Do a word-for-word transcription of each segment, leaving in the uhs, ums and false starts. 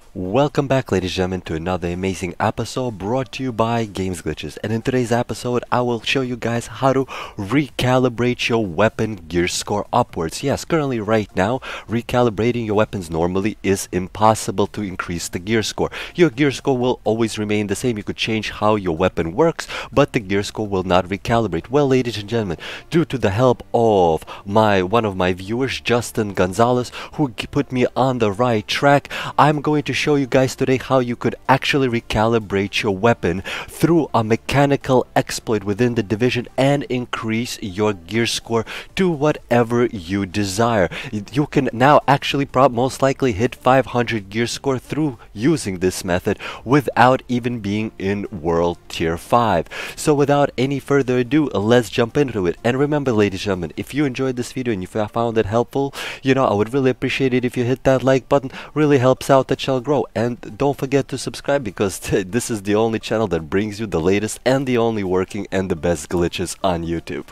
Welcome back, ladies and gentlemen, to another amazing episode brought to you by GamesGlitches. And in today's episode, I will show you guys how to recalibrate your weapon gear score upwards. Yes, currently right now, recalibrating your weapons normally is impossible to increase the gear score. Your gear score will always remain the same. You could change how your weapon works, but the gear score will not recalibrate. Well, ladies and gentlemen, due to the help of my one of my viewers, Justin Gonzalez, who put me on the right track, I'm going to show you guys today how you could actually recalibrate your weapon through a mechanical exploit within the division and increase your gear score to whatever you desire. You can now actually prob most likely hit five hundred gear score through using this method without even being in world tier five. So without any further ado, let's jump into it. And remember, ladies and gentlemen, if you enjoyed this video and if you found it helpful, you know, I would really appreciate it if you hit that like button. Really helps out the channel grow. And don't forget to subscribe, because this is the only channel that brings you the latest and the only working and the best glitches on YouTube.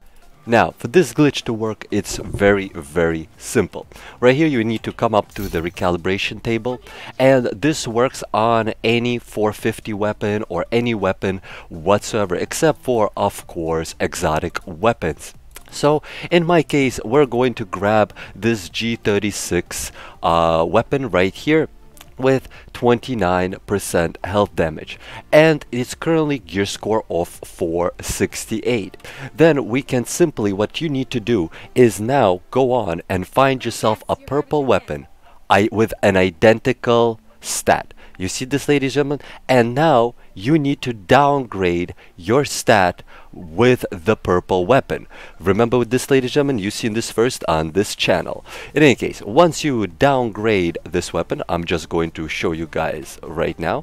Now, for this glitch to work, it's very, very simple. Right here, you need to come up to the recalibration table, and this works on any four fifty weapon or any weapon whatsoever, except for, of course, exotic weapons. So, in my case, we're going to grab this G thirty-six uh, weapon right here with twenty-nine percent health damage, and it's currently gear score of four sixty-eight. Then we can simply, what you need to do is now go on and find yourself a purple weapon I, with an identical stat. You see this, ladies and gentlemen? And now you need to downgrade your stat with the purple weapon. Remember with this, ladies and gentlemen, you've seen this first on this channel. In any case, once you downgrade this weapon, I'm just going to show you guys right now,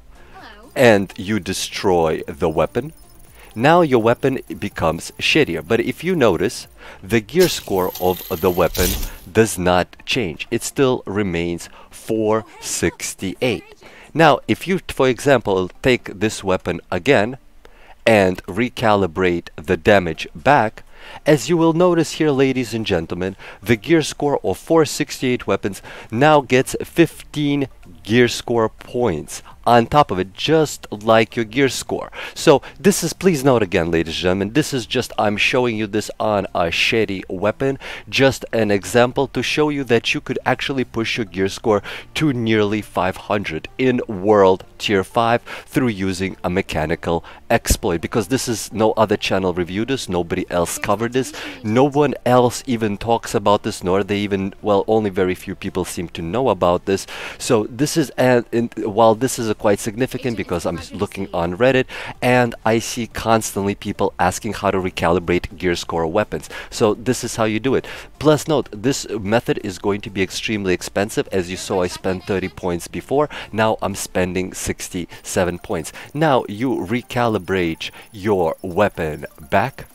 and you destroy the weapon. Now your weapon becomes shittier, but if you notice, the gear score of the weapon does not change. It still remains four sixty-eight. Now, if you, for example, take this weapon again and recalibrate the damage back, as you will notice here, ladies and gentlemen, the gear score of four sixty-eight weapons now gets fifteen gear score points on top of it, just like your gear score. So this is, please note again, ladies and gentlemen, this is just, I'm showing you this on a shitty weapon, just an example to show you that you could actually push your gear score to nearly five hundred in world tier five through using a mechanical exploit, because this is, no other channel reviewed this, nobody else covered this, no one else even talks about this, nor they even, well, only very few people seem to know about this. So this is, and while this is a quite significant, because I'm looking on Reddit and I see constantly people asking how to recalibrate gear score weapons. So this is how you do it. Plus note, this method is going to be extremely expensive. As you saw, I spent thirty points before. Now I'm spending sixty-seven points. Now you recalibrate your weapon back,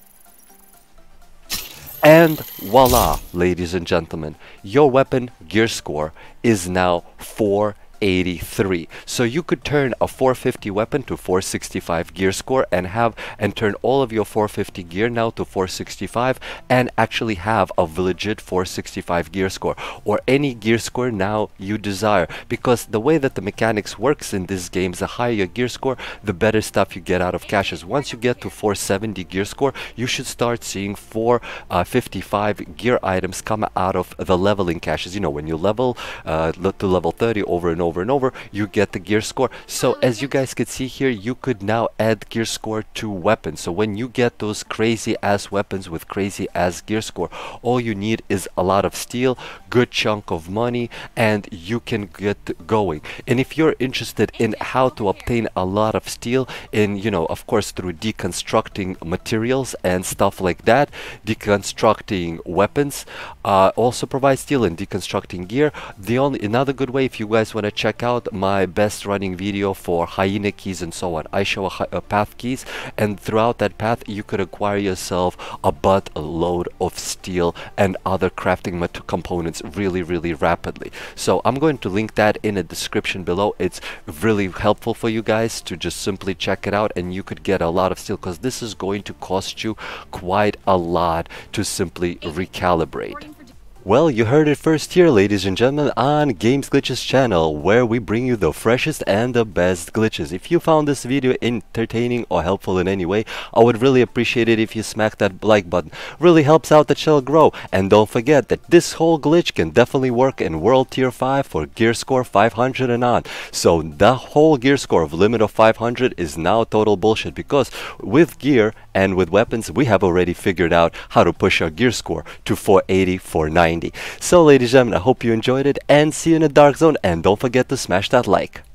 and voila, ladies and gentlemen, your weapon gear score is now four eighty-three. So you could turn a four fifty weapon to four sixty-five gear score and have and turn all of your four fifty gear now to four sixty-five and actually have a legit four sixty-five gear score, or any gear score now you desire, because the way that the mechanics works in this game is the higher your gear score, the better stuff you get out of caches. Once you get to four seventy gear score, you should start seeing four fifty-five gear items come out of the leveling caches. You know, when you level uh, to level thirty over and over over and over, you get the gear score. So as you guys could see here, you could now add gear score to weapons. So when you get those crazy ass weapons with crazy ass gear score, all you need is a lot of steel, good chunk of money, and you can get going. And if you're interested in how to obtain a lot of steel, in, you know, of course, through deconstructing materials and stuff like that, deconstructing weapons uh, also provides steel, and deconstructing gear. The only another good way, if you guys want to check out my best running video for hyena keys and so on, I show a, a path keys, and throughout that path you could acquire yourself a butt load of steel and other crafting components really really rapidly. So I'm going to link that in the description below. It's really helpful for you guys to just simply check it out, and you could get a lot of steel, because this is going to cost you quite a lot to simply recalibrate. Well, you heard it first here, ladies and gentlemen, on GamesGlitches Channel, where we bring you the freshest and the best glitches. If you found this video entertaining or helpful in any way, I would really appreciate it if you smack that like button. Really helps out the channel grow. And don't forget that this whole glitch can definitely work in World Tier five for gear score five hundred and on. So the whole gear score of limit of five hundred is now total bullshit, because with gear and with weapons, we have already figured out how to push our gear score to four eighty, four ninety. So ladies and gentlemen, I hope you enjoyed it, and see you in the dark zone, and don't forget to smash that like.